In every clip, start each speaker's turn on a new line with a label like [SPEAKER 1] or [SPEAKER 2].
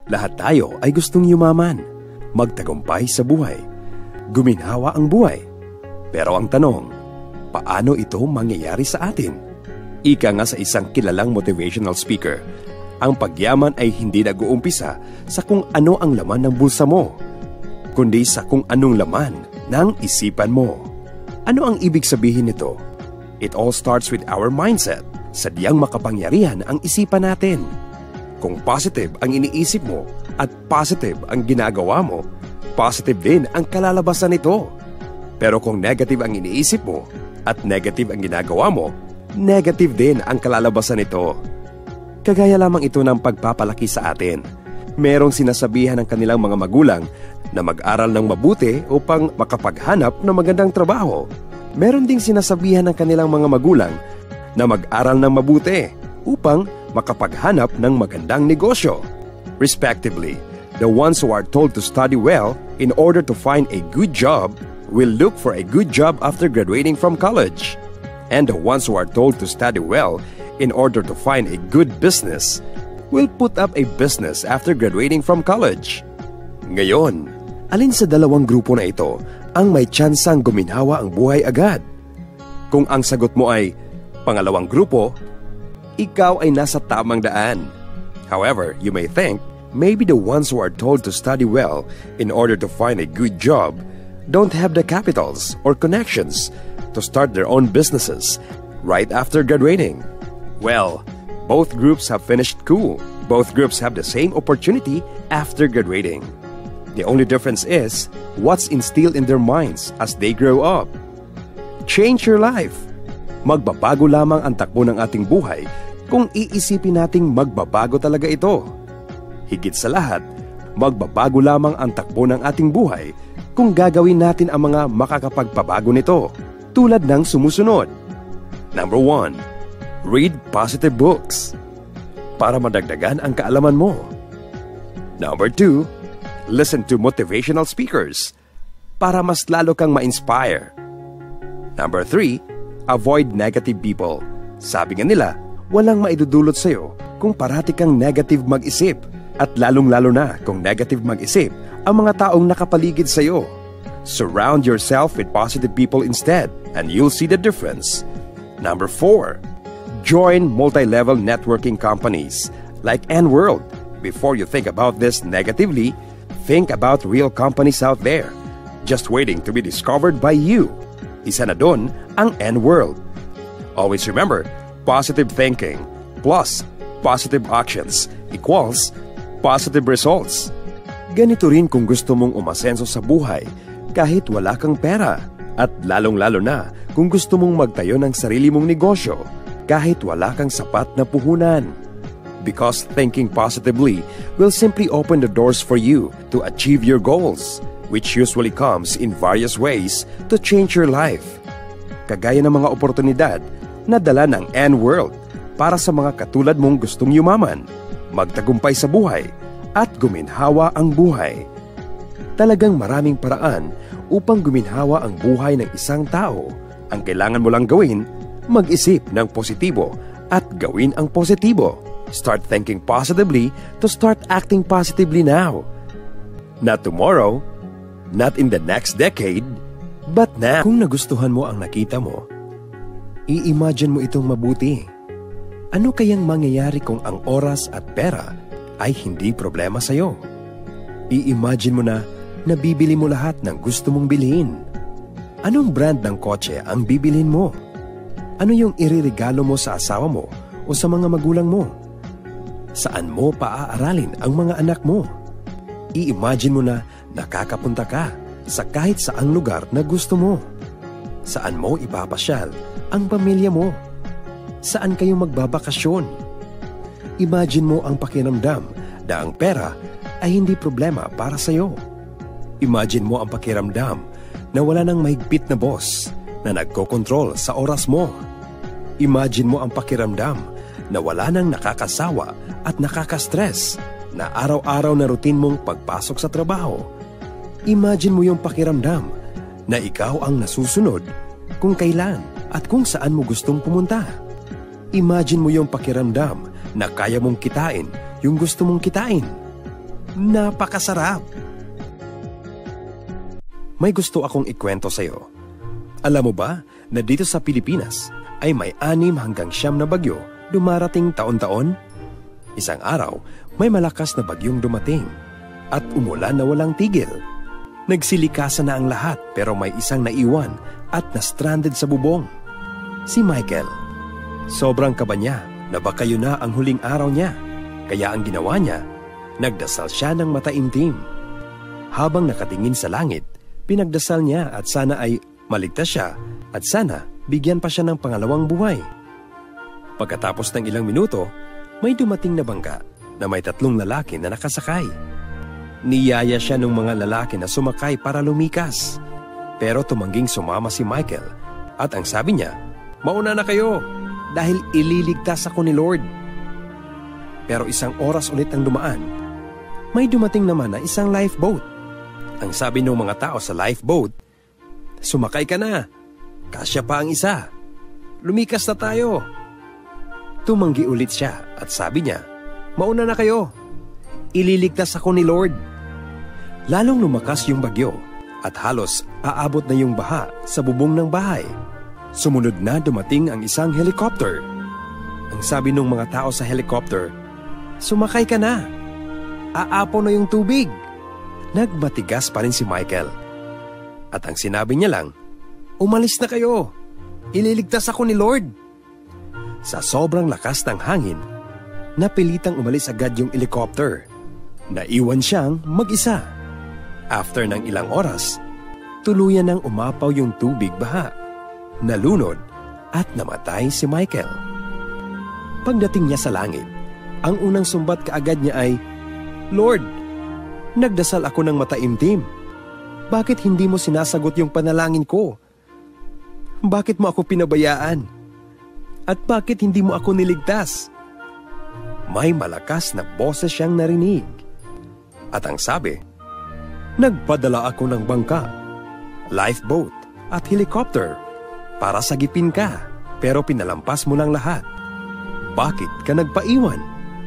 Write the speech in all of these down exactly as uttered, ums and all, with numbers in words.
[SPEAKER 1] Lahat tayo ay gustong yumaman, magtagumpay sa buhay, guminhawa ang buhay. Pero ang tanong, paano ito mangyayari sa atin? Ika nga sa isang kilalang motivational speaker, ang pagyaman ay hindi nag-uumpisa sa kung ano ang laman ng bulsa mo, kundi sa kung anong laman ng isipan mo. Ano ang ibig sabihin nito? It all starts with our mindset. Sadyang makapangyarihan ang isipan natin. Kung positive ang iniisip mo at positive ang ginagawa mo, positive din ang kalalabasan nito. Pero kung negative ang iniisip mo at negative ang ginagawa mo, negative din ang kalalabasan nito. Kagaya lamang ito ng pagpapalaki sa atin. Merong sinasabihan ng kanilang mga magulang na mag-aral ng mabuti upang makapaghanap ng magandang trabaho. Meron ding sinasabihan ng kanilang mga magulang na mag-aral ng mabuti upang makapaghanap ng magandang negosyo. Respectively, the ones who are told to study well in order to find a good job will look for a good job after graduating from college. And the ones who are told to study well in order to find a good business will put up a business after graduating from college. Ngayon, alin sa dalawang grupo na ito ang may tsansang guminhawa ang buhay agad? Kung ang sagot mo ay pangalawang grupo, ikaw ay nasa tamang daan. However, you may think, maybe the ones who are told to study well in order to find a good job don't have the capitals or connections to start their own businesses right after graduating. Well, both groups have finished school. Both groups have the same opportunity after graduating. The only difference is what's instilled in their minds as they grow up. Change your life. Magbabago lamang ang takbo ng ating buhay kung iisipin nating magbabago talaga ito. Higit sa lahat, magbabago lamang ang takbo ng ating buhay kung gagawin natin ang mga makakapagpabago nito, tulad ng sumusunod. Number one, read positive books para madagdagan ang kaalaman mo. Number two, listen to motivational speakers para mas lalo kang ma-inspire. Number three, avoid negative people. Sabi nga nila, walang maidudulot sa'yo kung parati kang negative mag-isip at lalong-lalo na kung negative mag-isip ang mga taong nakapaligid sa'yo. Surround yourself with positive people instead and you'll see the difference. Number four, join multi-level networking companies like N-World. Before you think about this negatively, think about real companies out there just waiting to be discovered by you. Isa na doon ang N-World. Always remember, positive thinking plus positive actions equals positive results. Ganito rin kung gusto mong umasenso sa buhay kahit wala kang pera at lalong-lalo na kung gusto mong magtayo ng sarili mong negosyo kahit wala kang sapat na puhunan. Because thinking positively will simply open the doors for you to achieve your goals, which usually comes in various ways to change your life. Kagaya ng mga oportunidad na dala ng N-World para sa mga katulad mong gustong yumaman, magtagumpay sa buhay, at guminhawa ang buhay. Talagang maraming paraan upang guminhawa ang buhay ng isang tao. Ang kailangan mo lang gawin, mag-isip ng positibo at gawin ang positibo. Start thinking positively to start acting positively now. Not tomorrow, not in the next decade, but now. Kung nagustuhan mo ang nakita mo, i-imagine mo itong mabuti. Ano kayang mangyayari kung ang oras at pera ay hindi problema sa'yo? I-imagine mo na nabibili mo lahat ng gusto mong bilhin. Anong brand ng kotse ang bibilhin mo? Ano yung iririgalo mo sa asawa mo o sa mga magulang mo? Saan mo paaaralin ang mga anak mo? I-imagine mo na nakakapunta ka sa kahit saang lugar na gusto mo. Saan mo ipapasyal ang pamilya mo? Saan kayo magbabakasyon? Imagine mo ang pakiramdam na ang pera ay hindi problema para sa'yo. Imagine mo ang pakiramdam na wala nang mahigpit na boss na nagkokontrol sa oras mo. Imagine mo ang pakiramdam na wala nang nakakasawa at nakaka-stress na araw-araw na routine mong pagpasok sa trabaho. Imagine mo yung pakiramdam na ikaw ang nasusunod kung kailan at kung saan mo gustong pumunta. Imagine mo yung pakiramdam na kaya mong kitain yung gusto mong kitain. napakasarap. May gusto akong ikwento sa'yo. Alam mo ba na dito sa Pilipinas ay may anim hanggang siyam na bagyo dumarating taon-taon? Isang araw, may malakas na bagyong dumating at umulan na walang tigil. Nagsilikasan na ang lahat pero may isang naiwan at na-stranded sa bubong. Si Michael. Sobrang kaba niya na baka yun na ang huling araw niya. Kaya ang ginawa niya, nagdasal siya ng mataimtim. Habang nakatingin sa langit, pinagdasal niya at sana ay maligtas siya at sana bigyan pa siya ng pangalawang buhay. Pagkatapos ng ilang minuto, may dumating na bangka na may tatlong lalaki na nakasakay. Niyaya siya ng mga lalaki na sumakay para lumikas. Pero tumangging sumama si Michael at ang sabi niya, "Mauna na kayo dahil ililigtas ako ni Lord." Pero isang oras ulit ang dumaan. May dumating naman na isang lifeboat. Ang sabi ng mga tao sa lifeboat, "Sumakay ka na. Kasya pa ang isa. Lumikas na tayo." Tumanggi ulit siya at sabi niya, "Mauna na kayo. Ililigtas ako ni Lord." Lalong lumakas yung bagyo at halos aabot na yung baha sa bubong ng bahay. Sumunod na dumating ang isang helicopter. Ang sabi ng mga tao sa helicopter, "Sumakay ka na. Aapo na yung tubig." Nagmatigas pa rin si Michael. At ang sinabi niya lang, "Umalis na kayo. Ililigtas ako ni Lord." Sa sobrang lakas ng hangin, napilitang umalis agad yung helicopter. Naiwan siyang mag-isa. After ng ilang oras, tuluyan nang umapaw yung tubig baha. Nalunod at namatay si Michael. Pagdating niya sa langit, ang unang sumbat kaagad niya ay, "Lord, nagdasal ako ng mataimtim. Bakit hindi mo sinasagot yung panalangin ko? Bakit mo ako pinabayaan? At bakit hindi mo ako niligtas?" May malakas na boses siyang narinig. At ang sabi, "Nagpadala ako ng bangka, lifeboat at helicopter para sagipin ka, pero pinalampas mo lang lahat. Bakit ka nagpaiwan?"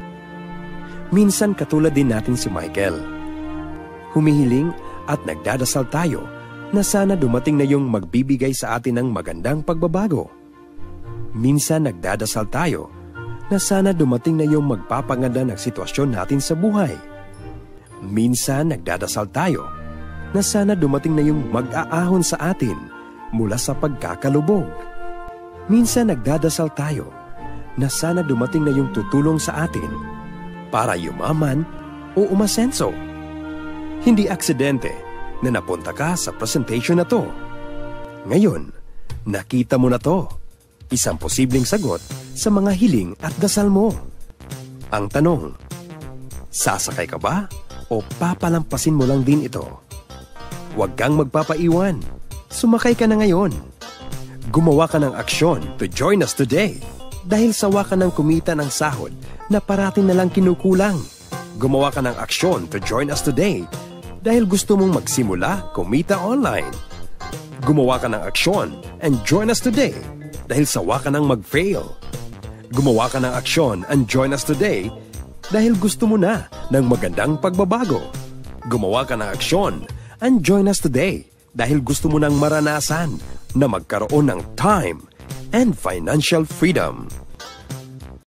[SPEAKER 1] Minsan katulad din natin si Michael. Humihiling at nagdadasal tayo na sana dumating na yung magbibigay sa atin ng magandang pagbabago. Minsan nagdadasal tayo na sana dumating na yung magpapaganda ng sitwasyon natin sa buhay. Minsan nagdadasal tayo na sana dumating na yung mag-aahon sa atin mula sa pagkakalubog. Minsan nagdadasal tayo na sana dumating na yung tutulong sa atin para yumaman o umasenso. Hindi aksidente na napunta ka sa presentation na to. Ngayon, nakita mo na to. Isang posibleng sagot sa mga hiling at dasal mo. Ang tanong, sasakay ka ba o papalampasin mo lang din ito? Huwag kang magpapaiwan. Sumakay ka na ngayon. Gumawa ka ng aksyon to join us today dahil sawa ka ng kumita ng sahod na parating na lang kinukulang. Gumawa ka ng aksyon to join us today dahil gusto mong magsimula kumita online. Gumawa ka ng aksyon and join us today dahil sawa ka ng mag-fail. Gumawa ka ng aksyon and join us today dahil gusto mo na ng magandang pagbabago. Gumawa ka ng aksyon and join us today dahil gusto mo nang maranasan na magkaroon ng time and financial freedom.